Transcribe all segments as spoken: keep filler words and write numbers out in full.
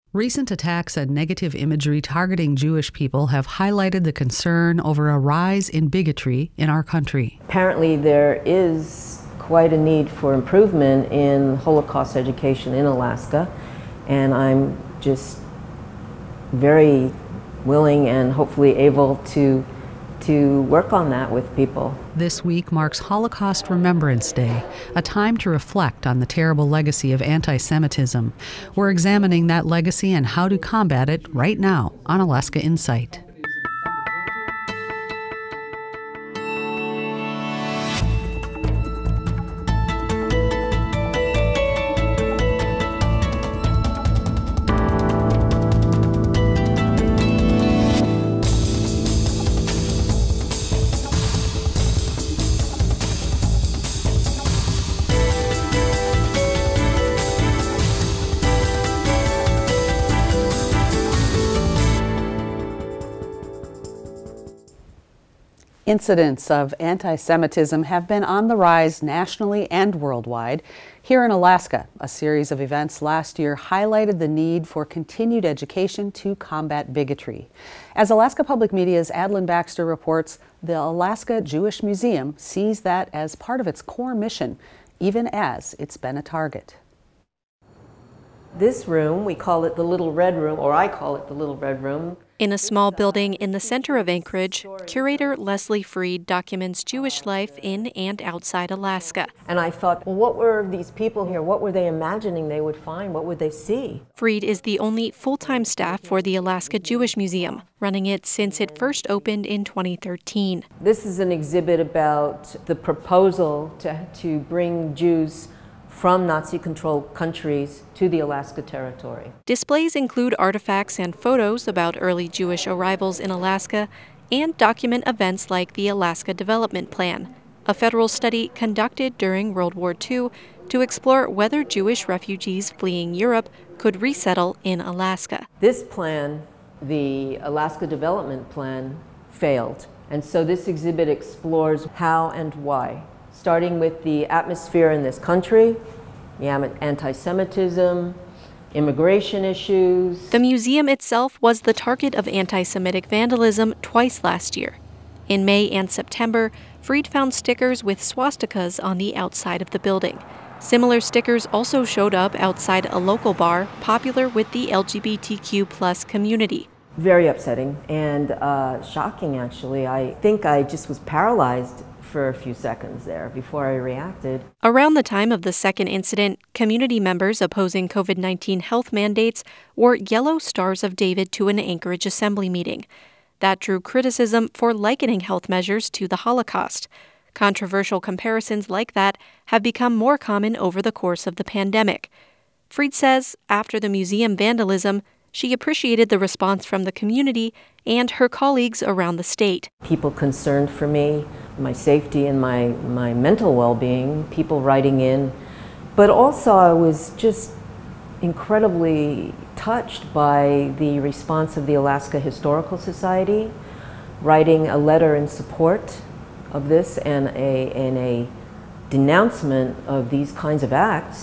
Recent attacks and negative imagery targeting Jewish people have highlighted the concern over a rise in bigotry in our country. Apparently there is quite a need for improvement in Holocaust education in Alaska, and I'm just very willing and hopefully able to to work on that with people. This week marks Holocaust Remembrance Day, a time to reflect on the terrible legacy of anti-Semitism. We're examining that legacy and how to combat it right now on Alaska Insight. Incidents of anti-Semitism have been on the rise nationally and worldwide. Here in Alaska, a series of events last year highlighted the need for continued education to combat bigotry. As Alaska Public Media's Adlin Baxter reports, the Alaska Jewish Museum sees that as part of its core mission, even as it's been a target. This room, we call it the Little Red Room, or I call it the Little Red Room. In a small building in the center of Anchorage, curator Leslie Freed documents Jewish life in and outside Alaska. And I thought, well, what were these people here? What were they imagining they would find? What would they see? Freed is the only full-time staff for the Alaska Jewish Museum, running it since it first opened in twenty thirteen. This is an exhibit about the proposal to, to bring Jews from Nazi-controlled countries to the Alaska Territory. Displays include artifacts and photos about early Jewish arrivals in Alaska and document events like the Alaska Development Plan, a federal study conducted during World War Two to explore whether Jewish refugees fleeing Europe could resettle in Alaska. This plan, the Alaska Development Plan, failed. And so this exhibit explores how and why, starting with the atmosphere in this country, anti-Semitism, immigration issues. The museum itself was the target of anti-Semitic vandalism twice last year. In May and September, Freed found stickers with swastikas on the outside of the building. Similar stickers also showed up outside a local bar popular with the L G B T Q plus community. Very upsetting and uh, shocking, actually. I think I just was paralyzed for a few seconds there before I reacted. Around the time of the second incident, community members opposing COVID nineteen health mandates wore yellow Stars of David to an Anchorage assembly meeting. That drew criticism for likening health measures to the Holocaust. Controversial comparisons like that have become more common over the course of the pandemic. Freed says after the museum vandalism, she appreciated the response from the community and her colleagues around the state. People concerned for me, my safety and my, my mental well-being, people writing in, but also I was just incredibly touched by the response of the Alaska Historical Society, writing a letter in support of this and a, and a denouncement of these kinds of acts.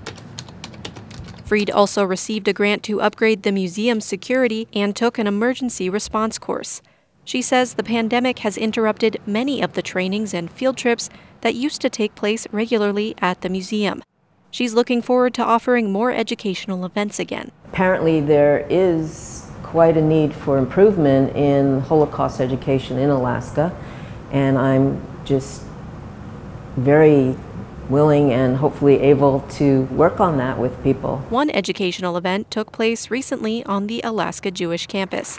Freed also received a grant to upgrade the museum's security and took an emergency response course. She says the pandemic has interrupted many of the trainings and field trips that used to take place regularly at the museum. She's looking forward to offering more educational events again. Apparently there is quite a need for improvement in Holocaust education in Alaska, and I'm just very willing and hopefully able to work on that with people. One educational event took place recently on the Alaska Jewish campus.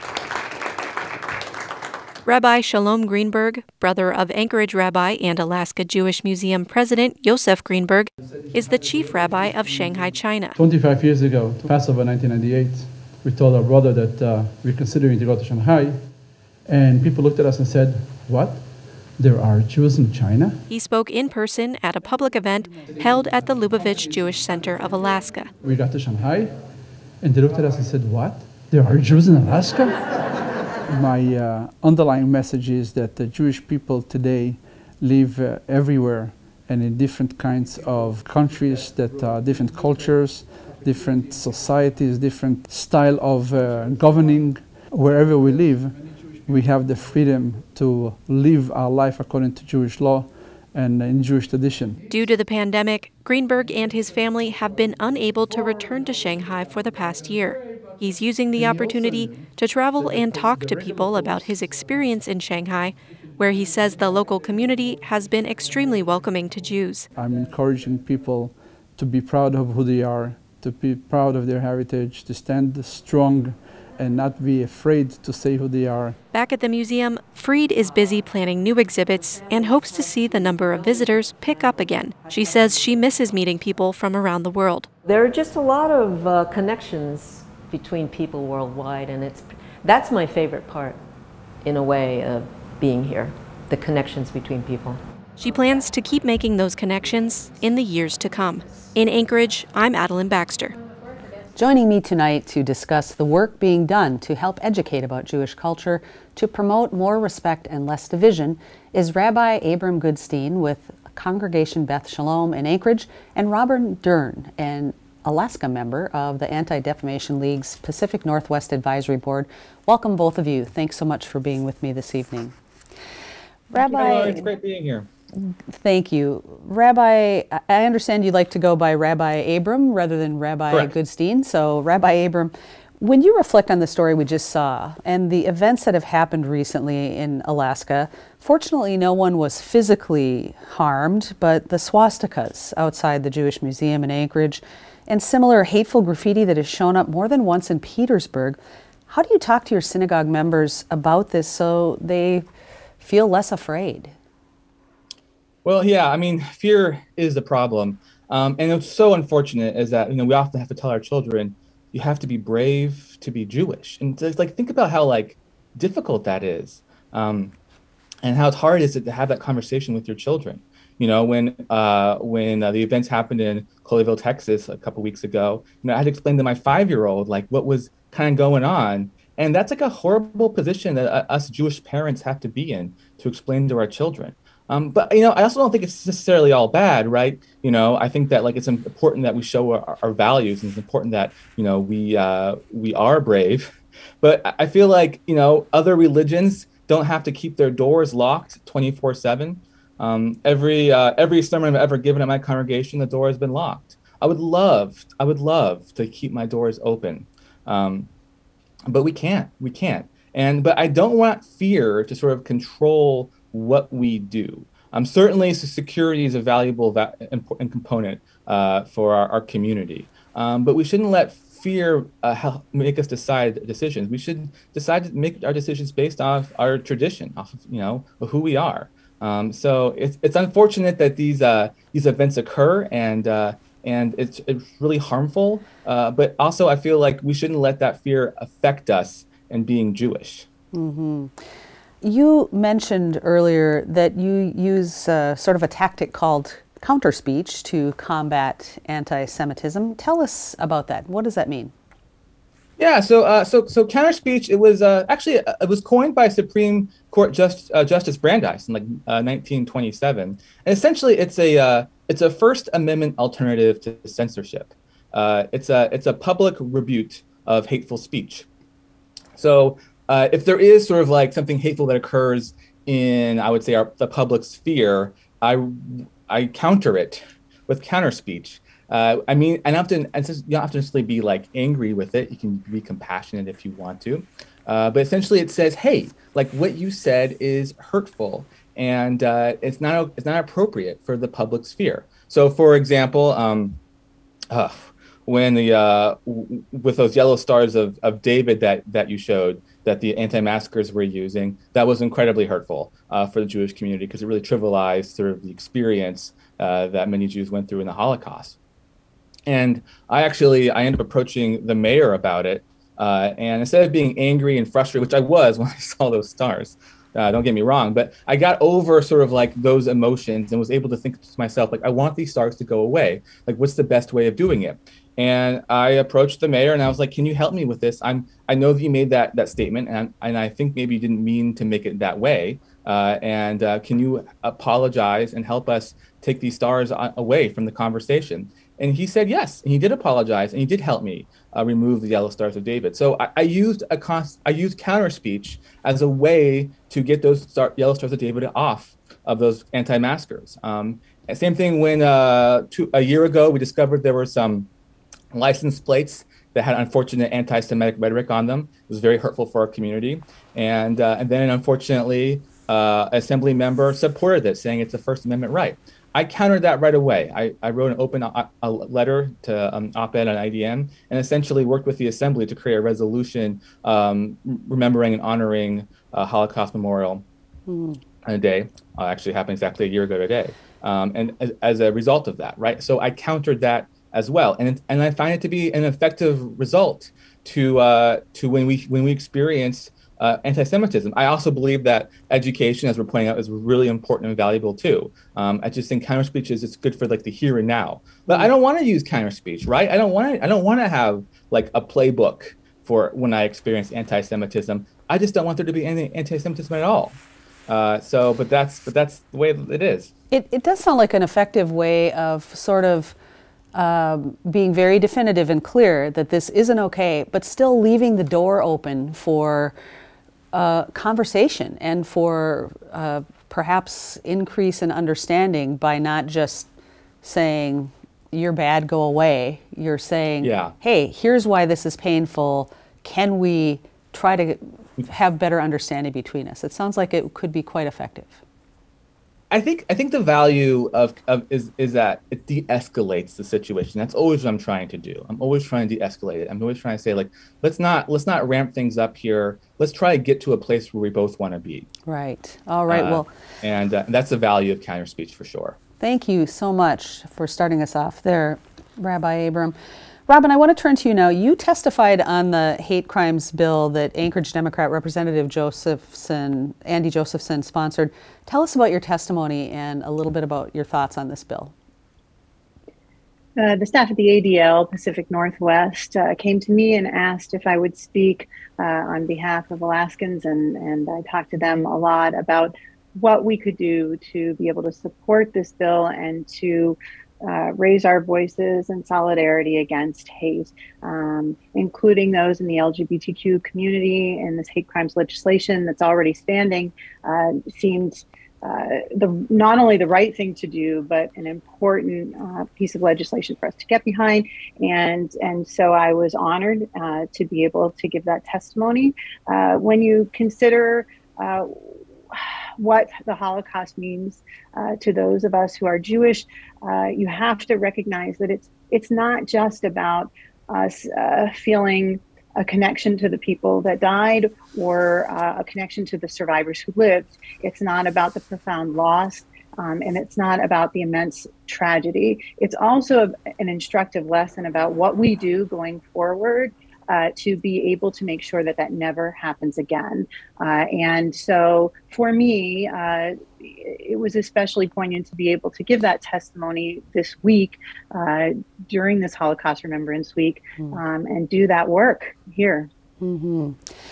Rabbi Sholom Greenberg, brother of Anchorage Rabbi and Alaska Jewish Museum President Yosef Greenberg, is the chief rabbi of Shanghai, China. twenty-five years ago, Passover nineteen ninety-eight, we told our brother that uh, we're considering to go to Shanghai, and people looked at us and said, "What? There are Jews in China?" He spoke in person at a public event held at the Lubavitch Jewish Center of Alaska. We got to Shanghai, and they looked at us and said, "What? There are Jews in Alaska?" My uh, underlying message is that the Jewish people today live uh, everywhere and in different kinds of countries, that are different cultures, different societies, different style of uh, governing. Wherever we live, we have the freedom to live our life according to Jewish law and in Jewish tradition. Due to the pandemic, Greenberg and his family have been unable to return to Shanghai for the past year. He's using the opportunity to travel and talk to people about his experience in Shanghai, where he says the local community has been extremely welcoming to Jews. I'm encouraging people to be proud of who they are, to be proud of their heritage, to stand strong and not be afraid to say who they are. Back at the museum, Fried is busy planning new exhibits and hopes to see the number of visitors pick up again. She says she misses meeting people from around the world. There are just a lot of uh, connections between people worldwide, and it's that's my favorite part, in a way, of being here, the connections between people. She plans to keep making those connections in the years to come. In Anchorage, I'm Adeline Baxter. Joining me tonight to discuss the work being done to help educate about Jewish culture, to promote more respect and less division, is Rabbi Abram Goodstein with Congregation Beth Sholom in Anchorage, and Robin Dern, an Alaska member of the Anti-Defamation League's Pacific Northwest Advisory Board. Welcome, both of you. Thanks so much for being with me this evening. Rabbi, it's great being here. Thank you. Rabbi, I understand you'd like to go by Rabbi Abram rather than Rabbi Correct. Goodstein. So, Rabbi Abram, when you reflect on the story we just saw and the events that have happened recently in Alaska, fortunately no one was physically harmed, but the swastikas outside the Jewish Museum in Anchorage and similar hateful graffiti that has shown up more than once in Petersburg, how do you talk to your synagogue members about this so they feel less afraid? Well, yeah, I mean, fear is the problem. Um, and it's so unfortunate is that, you know, we often have to tell our children, you have to be brave to be Jewish. And it's like, think about how like difficult that is. Um, and how hard is it to have that conversation with your children? You know, when uh, when uh, the events happened in Colleyville, Texas a couple weeks ago, you know, I had to explain to my five-year-old, like what was kind of going on. And that's like a horrible position that uh, us Jewish parents have to be in to explain to our children. Um, but, you know, I also don't think it's necessarily all bad, right? You know, I think that like it's important that we show our, our values, and it's important that, you know, we uh, we are brave. But I feel like, you know, other religions don't have to keep their doors locked twenty-four seven. Um, every uh, every sermon I've ever given at my congregation, the door has been locked. I would love, I would love to keep my doors open. Um, but we can't, we can't. And, but I don't want fear to sort of control what we do. Um, certainly, so security is a valuable va- important component uh, for our, our community, um, but we shouldn't let fear uh, help make us decide decisions. We should decide to make our decisions based off our tradition, off of, you know, who we are. Um, so it's it's unfortunate that these uh, these events occur, and uh, and it's it's really harmful. Uh, but also, I feel like we shouldn't let that fear affect us in being Jewish. Mm-hmm. You mentioned earlier that you use uh, sort of a tactic called counterspeech to combat anti-Semitism. Tell us about that. What does that mean? Yeah, so uh, so so counterspeech. It was uh, actually uh, it was coined by Supreme Court Just, uh, Justice Brandeis in like uh, nineteen twenty-seven, and essentially it's a uh, it's a First Amendment alternative to censorship. Uh, it's a it's a public rebuke of hateful speech. So. Uh, if there is sort of like something hateful that occurs in, I would say, our, the public sphere, I, I counter it with counter speech. Uh, I mean, and often, and just, you don't have to necessarily be like angry with it. You can be compassionate if you want to. Uh, but essentially it says, hey, like what you said is hurtful, and uh, it's not it's not appropriate for the public sphere. So for example, um, uh, when the, uh, w- with those yellow stars of, of David that, that you showed, that the anti-maskers were using, that was incredibly hurtful uh, for the Jewish community, because it really trivialized sort of the experience uh, that many Jews went through in the Holocaust. And I actually, I ended up approaching the mayor about it, uh, and instead of being angry and frustrated, which I was when I saw those stars, uh, don't get me wrong, but I got over sort of like those emotions and was able to think to myself, like, I want these stars to go away. Like, what's the best way of doing it? And I approached the mayor and I was like, can you help me with this? I'm, I know that you made that, that statement, and, and I think maybe you didn't mean to make it that way. Uh, and uh, can you apologize and help us take these stars away from the conversation? And he said yes, and he did apologize, and he did help me uh, remove the yellow stars of David. So I, I used a const, I used counter speech as a way to get those star, yellow stars of David off of those anti-maskers. Um, and same thing when uh, two, a year ago we discovered there were some license plates that had unfortunate anti-Semitic rhetoric on them. It was very hurtful for our community, and uh, and then unfortunately, uh, an assembly member supported it, saying it's a First Amendment right. I countered that right away. I, I wrote an open a, a letter to um, op-ed on I D M and essentially worked with the assembly to create a resolution um, remembering and honoring uh, Holocaust Memorial mm. on a day. Uh, actually happened exactly a year ago today. Um, and as, as a result of that, right? So I countered that as well. And, it, and I find it to be an effective result to, uh, to when we, when we experience Uh, anti-Semitism. I also believe that education, as we're pointing out, is really important and valuable too. Um, I just think counter speech is it's good for like the here and now. But I don't want to use counter speech, right? I don't want to. I don't want to have like a playbook for when I experience anti-Semitism. I just don't want there to be any anti-Semitism at all. Uh, so, but that's but that's the way it is. It it does sound like an effective way of sort of Um, being very definitive and clear that this isn't okay, but still leaving the door open for uh, conversation and for uh, perhaps increase in understanding by not just saying, you're bad, go away. You're saying, yeah. hey, here's why this is painful. Can we try to have better understanding between us? It sounds like it could be quite effective. I think I think the value of, of is is that it de-escalates the situation. That's always what I'm trying to do. I'm always trying to de-escalate it. I'm always trying to say, like, let's not let's not ramp things up here. Let's try to get to a place where we both want to be. Right. All right. Uh, well, and uh, that's the value of counter speech for sure. Thank you so much for starting us off there, Rabbi Abram. Robin, I want to turn to you now. You testified on the hate crimes bill that Anchorage Democrat Representative Josephson, Andy Josephson sponsored. Tell us about your testimony and a little bit about your thoughts on this bill. Uh, the staff at the A D L Pacific Northwest uh, came to me and asked if I would speak uh, on behalf of Alaskans, and, and I talked to them a lot about what we could do to be able to support this bill and to Uh, raise our voices in solidarity against hate, um, including those in the L G B T Q community. And this hate crimes legislation that's already standing uh, seemed uh, the not only the right thing to do, but an important uh, piece of legislation for us to get behind. And and so I was honored uh, to be able to give that testimony. Uh, when you consider uh, what the Holocaust means uh, to those of us who are Jewish, uh, you have to recognize that it's it's not just about us uh, feeling a connection to the people that died or uh, a connection to the survivors who lived. It's not about the profound loss, um, and it's not about the immense tragedy. It's also an instructive lesson about what we do going forward Uh, to be able to make sure that that never happens again. Uh, and so for me, uh, it was especially poignant to be able to give that testimony this week uh, during this Holocaust Remembrance Week um, and do that work here. Mm-hmm.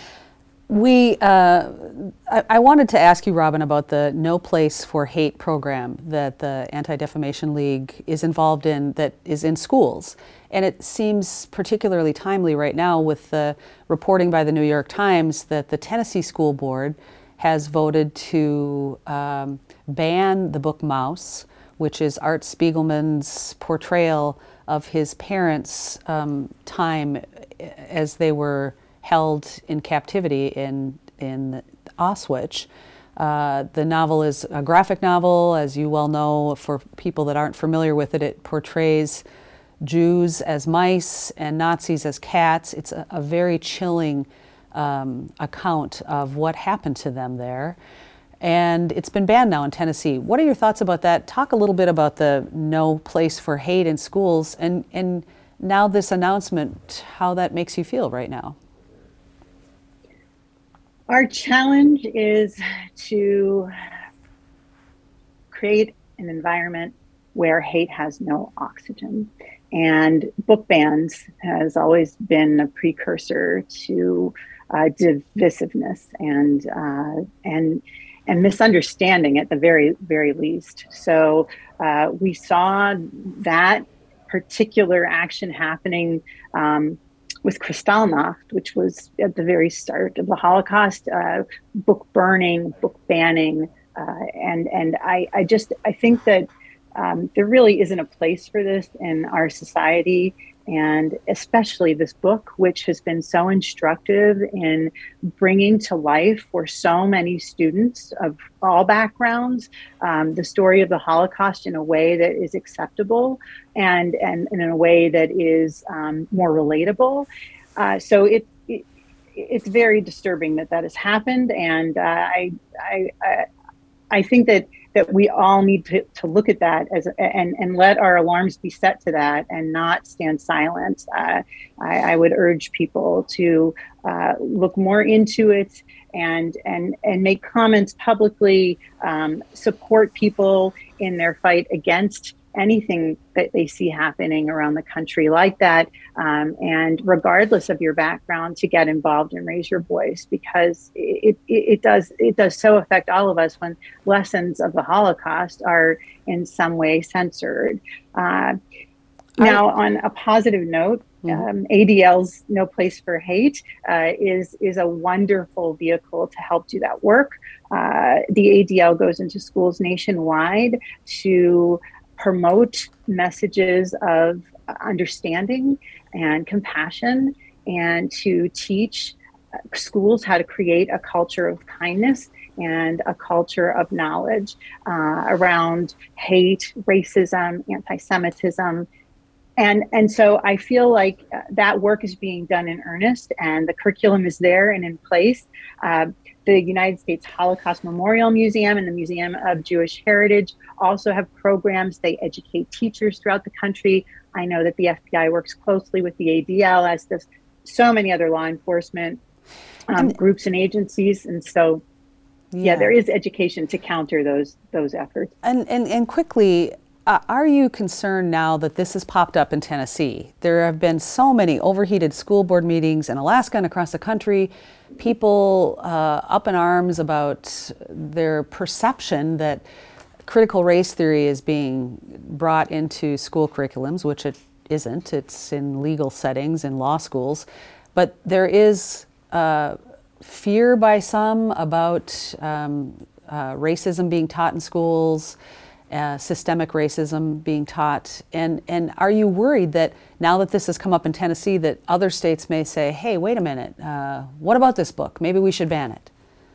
We, uh, I, I wanted to ask you, Robin, about the No Place for Hate program that the Anti-Defamation League is involved in, that is in schools. And it seems particularly timely right now with the reporting by the New York Times that the Tennessee School Board has voted to um, ban the book Mouse, which is Art Spiegelman's portrayal of his parents' um, time as they were held in captivity in, in Auschwitz. Uh, the novel is a graphic novel, as you well know. For people that aren't familiar with it, it portrays Jews as mice and Nazis as cats. It's a, a very chilling um, account of what happened to them there. And it's been banned now in Tennessee. What are your thoughts about that? Talk a little bit about the No Place for Hate in schools, and, and now this announcement, how that makes you feel right now. Our challenge is to create an environment where hate has no oxygen. And book bans has always been a precursor to uh, divisiveness and uh, and and misunderstanding at the very very least. So uh, we saw that particular action happening um, with Kristallnacht, which was at the very start of the Holocaust, uh, book burning, book banning, uh, and and I, I just I think that um, there really isn't a place for this in our society, and especially this book, which has been so instructive in bringing to life for so many students of all backgrounds um, the story of the Holocaust in a way that is acceptable and and, and in a way that is um, more relatable. Uh, so it, it it's very disturbing that that has happened, and uh, I, I I I think that that we all need to, to look at that as and and let our alarms be set to that and not stand silent. Uh, I, I would urge people to uh, look more into it and and and make comments publicly, um, support people in their fight against anything that they see happening around the country like that, um, and regardless of your background, to get involved and raise your voice, because it, it it does it does so affect all of us when lessons of the Holocaust are in some way censored. Uh, now, on a positive note, um, A D L's No Place for Hate uh, is is a wonderful vehicle to help do that work. Uh, the A D L goes into schools nationwide to promote messages of understanding and compassion, and to teach schools how to create a culture of kindness and a culture of knowledge uh, around hate, racism, anti-Semitism. And, and so I feel like that work is being done in earnest, and the curriculum is there and in place. Uh, The United States Holocaust Memorial Museum and the Museum of Jewish Heritage also have programs. They educate teachers throughout the country. I know that the F B I works closely with the A D L, as does so many other law enforcement um, and, groups and agencies. And so, yeah. yeah, there is education to counter those those efforts. And and, and quickly, uh, are you concerned now that this has popped up in Tennessee? There have been so many overheated school board meetings in Alaska and across the country. People uh, up in arms about their perception that critical race theory is being brought into school curriculums, which it isn't. It's in legal settings, in law schools. But there is uh, fear by some about um, uh, racism being taught in schools, uh, systemic racism being taught. And, and are you worried that now that this has come up in Tennessee, that other states may say, hey, wait a minute, uh, what about this book? Maybe we should ban it.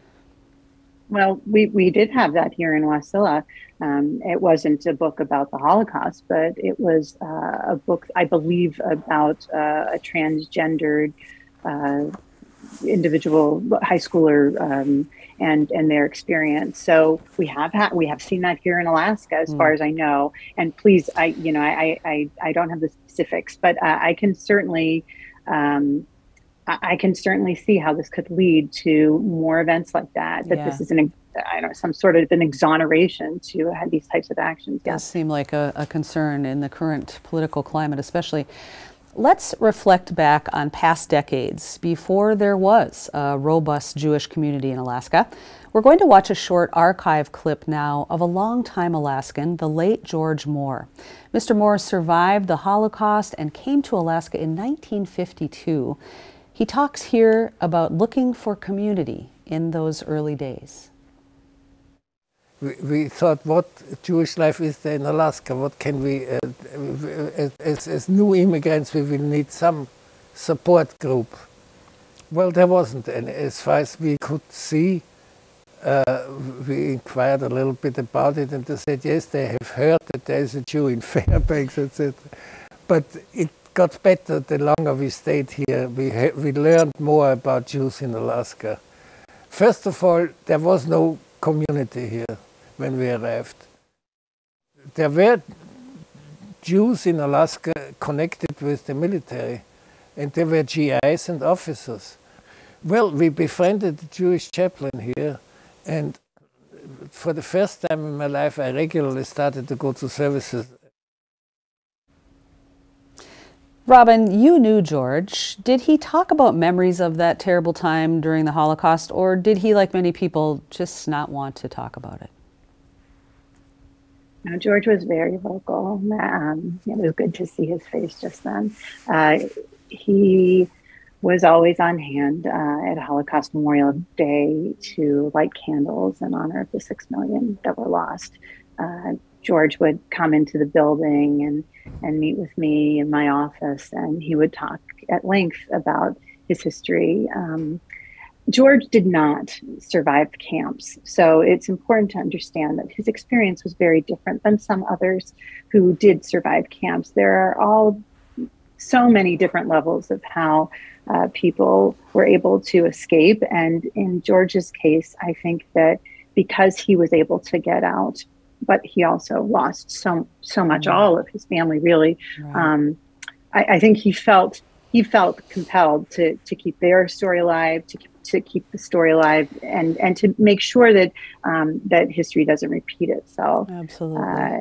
Well, we, we did have that here in Wasilla. Um, it wasn't a book about the Holocaust, but it was uh, a book, I believe, about uh, a transgendered uh, individual, high schooler, um, and and their experience. So we have had we have seen that here in Alaska, as mm. far as I know. And please, I you know I I, I don't have the specifics, but uh, I can certainly. Um, I can certainly see how this could lead to more events like that, that yeah. this is an, I don't know, some sort of an exoneration to have these types of actions. It does seem like a, a concern in the current political climate, especially. Let's reflect back on past decades before there was a robust Jewish community in Alaska. We're going to watch a short archive clip now of a longtime Alaskan, the late George Moore. Mister Moore survived the Holocaust and came to Alaska in nineteen fifty-two. He talks here about looking for community in those early days. We, we thought, what Jewish life is there in Alaska? What can we, uh, as, as new immigrants, we will need some support group. Well, there wasn't any. As far as we could see, uh, we inquired a little bit about it, and they said, yes, they have heard that there is a Jew in Fairbanks, et cetera. But it got better the longer we stayed here. We, we learned more about Jews in Alaska. First of all, there was no community here when we arrived. There were Jews in Alaska connected with the military, and there were G Is and officers. Well, we befriended the Jewish chaplain here, and for the first time in my life, I regularly started to go to services. Robin, you knew George. Did he talk about memories of that terrible time during the Holocaust, or did he, like many people, just not want to talk about it? No, George was very vocal. Um, it was good to see his face just then. Uh, he was always on hand uh, at Holocaust Memorial Day to light candles in honor of the six million that were lost. Uh, George would come into the building and, and meet with me in my office, and he would talk at length about his history. Um, George did not survive the camps, so it's important to understand that his experience was very different than some others who did survive camps. There are all so many different levels of how uh, people were able to escape, and in George's case, I think that because he was able to get out, but he also lost so so much, Mm-hmm. all of his family, really. Right. Um, I, I think he felt he felt compelled to to keep their story alive, to keep to keep the story alive, and and to make sure that um, that history doesn't repeat itself. Absolutely. Uh,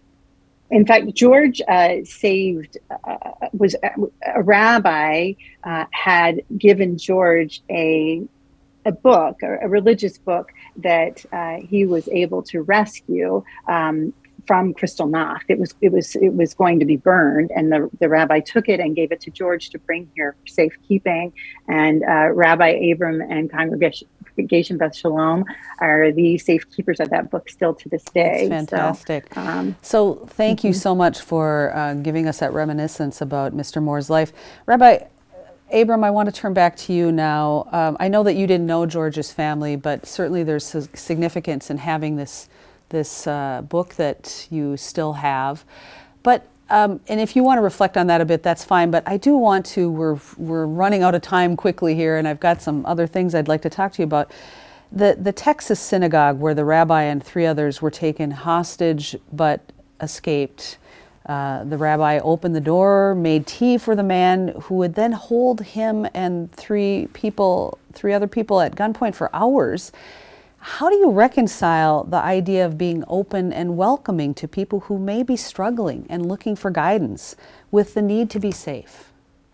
in fact, George uh, saved uh, was a rabbi uh, had given George a a book, a, a religious book that uh, he was able to rescue um, from Kristallnacht. It was it was it was going to be burned, and the, the rabbi took it and gave it to George to bring here for safekeeping. And uh, Rabbi Abram and Congregation Beth Sholom are the safekeepers of that book still to this day. That's fantastic. So, um, so thank mm-hmm. you so much for uh, giving us that reminiscence about Mister Moore's life. Rabbi Abram, I want to turn back to you now. Um, I know that you didn't know George's family, but certainly there's significance in having this this uh, book that you still have. But um, and if you want to reflect on that a bit, that's fine. But I do want to. We're we're running out of time quickly here, and I've got some other things I'd like to talk to you about. The the Texas synagogue where the rabbi and three others were taken hostage but escaped. Uh, the rabbi opened the door, made tea for the man, who would then hold him and three people, three other people at gunpoint for hours. How do you reconcile the idea of being open and welcoming to people who may be struggling and looking for guidance with the need to be safe?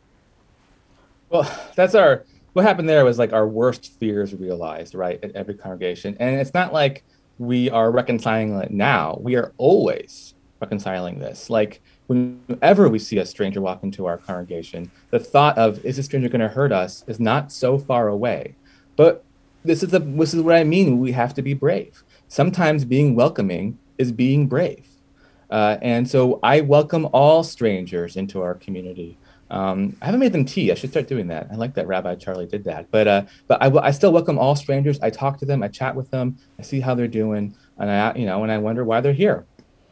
Well, that's our, what happened there was like our worst fears realized, right, at every congregation. And it's not like we are reconciling it now. We are always reconciling this. Like whenever we see a stranger walk into our congregation, the thought of, is this stranger going to hurt us, is not so far away. But this is the this is what I mean. We have to be brave. Sometimes being welcoming is being brave. Uh, and so I welcome all strangers into our community. Um, I haven't made them tea. I should start doing that. I like that Rabbi Charlie did that. But uh, but I, I still welcome all strangers. I talk to them. I chat with them. I see how they're doing, and I you know and I wonder why they're here.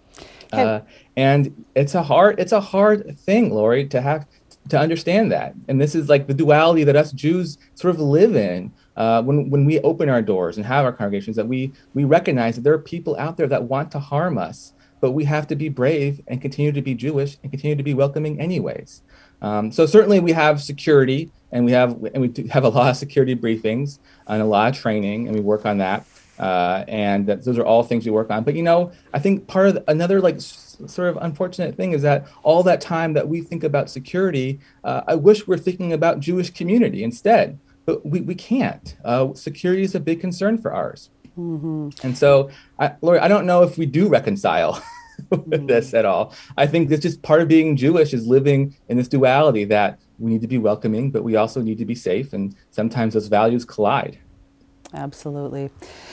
Uh, and it's a hard it's a hard thing, Lori, to have to understand that. And this is like the duality that us Jews sort of live in uh, when when we open our doors and have our congregations, that we we recognize that there are people out there that want to harm us, but we have to be brave and continue to be Jewish and continue to be welcoming anyways. Um, so certainly we have security, and we have and we do have a lot of security briefings and a lot of training, and we work on that. Uh, and that, those are all things we work on. But, you know, I think part of the, another like s- sort of unfortunate thing is that all that time that we think about security, uh, I wish we're thinking about Jewish community instead. But we, we can't. Uh, security is a big concern for ours. Mm-hmm. And so, I, Lori, I don't know if we do reconcile with mm-hmm. this at all. I think that's just part of being Jewish, is living in this duality that we need to be welcoming, but we also need to be safe. And sometimes those values collide. Absolutely.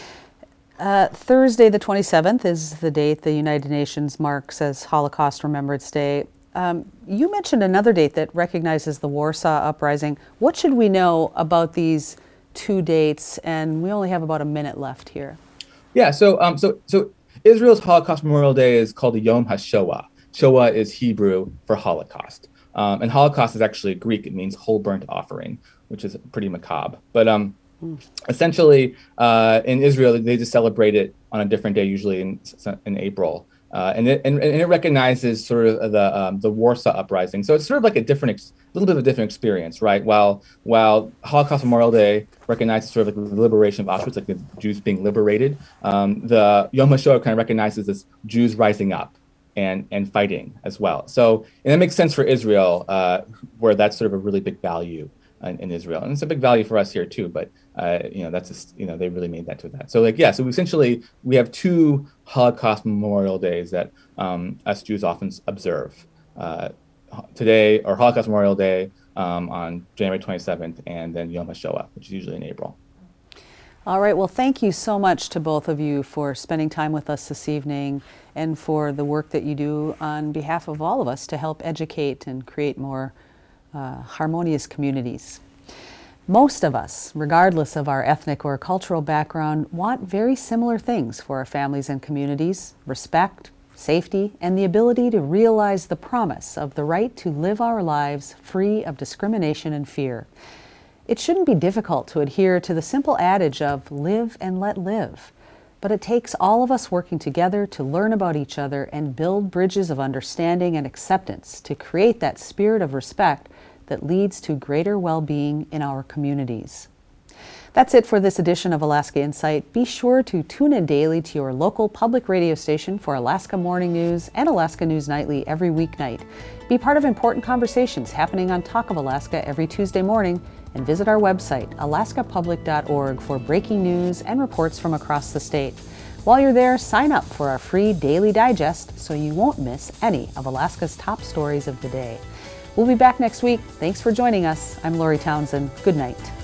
Uh, Thursday, the twenty-seventh, is the date the United Nations marks as Holocaust Remembrance Day. Um, you mentioned another date that recognizes the Warsaw Uprising. What should we know about these two dates? And we only have about a minute left here. Yeah, so um, so so Israel's Holocaust Memorial Day is called the Yom HaShoah. Shoah is Hebrew for Holocaust. Um, and Holocaust is actually Greek. It means whole burnt offering, which is pretty macabre. But um, Mm. essentially, uh, in Israel, they just celebrate it on a different day, usually in in April, uh, and it and, and it recognizes sort of the um, the Warsaw Uprising. So it's sort of like a different, ex- little bit of a different experience, right? While while Holocaust Memorial Day recognizes sort of like the liberation of Auschwitz, like the Jews being liberated, um, the Yom HaShoah kind of recognizes this Jews rising up and and fighting as well. So and that makes sense for Israel, uh, where that's sort of a really big value in, in Israel. And it's a big value for us here too, but uh, you know, that's just, you know, they really made that to that. So like, yeah, so essentially we have two Holocaust Memorial Days that um, us Jews often observe. Uh, today, or Holocaust Memorial Day um, on January twenty-seventh, and then Yom HaShoah, which is usually in April. All right, well, thank you so much to both of you for spending time with us this evening and for the work that you do on behalf of all of us to help educate and create more uh, harmonious communities. Most of us, regardless of our ethnic or cultural background, want very similar things for our families and communities: respect, safety, and the ability to realize the promise of the right to live our lives free of discrimination and fear. It shouldn't be difficult to adhere to the simple adage of live and let live, but it takes all of us working together to learn about each other and build bridges of understanding and acceptance to create that spirit of respect that leads to greater well-being in our communities. That's it for this edition of Alaska Insight. Be sure to tune in daily to your local public radio station for Alaska Morning News and Alaska News Nightly every weeknight. Be part of important conversations happening on Talk of Alaska every Tuesday morning, and visit our website, alaska public dot org, for breaking news and reports from across the state. While you're there, sign up for our free daily digest so you won't miss any of Alaska's top stories of the day. We'll be back next week. Thanks for joining us. I'm Lori Townsend. Good night.